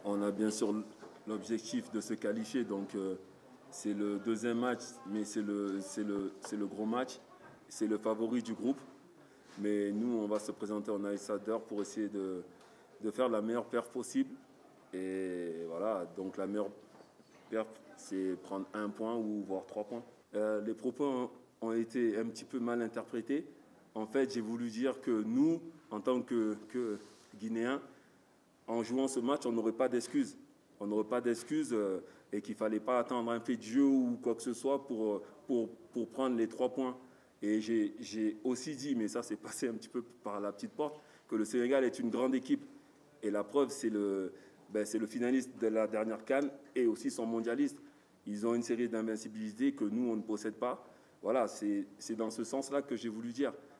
On a bien sûr l'objectif de se qualifier, donc c'est le deuxième match, mais c'est le gros match. C'est le favori du groupe. Mais nous, on va se présenter en outsider pour essayer de faire la meilleure perf possible. Et voilà, donc la meilleure perf, c'est prendre un point ou voire 3 points. Les propos ont été un petit peu mal interprétés. En fait, j'ai voulu dire que nous, en tant que Guinéens, en jouant ce match, on n'aurait pas d'excuses. On n'aurait pas d'excuses et qu'il ne fallait pas attendre un fait de jeu ou quoi que ce soit pour prendre les 3 points. Et j'ai aussi dit, mais ça c'est passé un petit peu par la petite porte, que le Sénégal est une grande équipe. Et la preuve, c'est le finaliste de la dernière CAN et aussi son mondialiste. Ils ont une série d'invincibilité que nous, on ne possède pas. Voilà, c'est dans ce sens-là que j'ai voulu dire.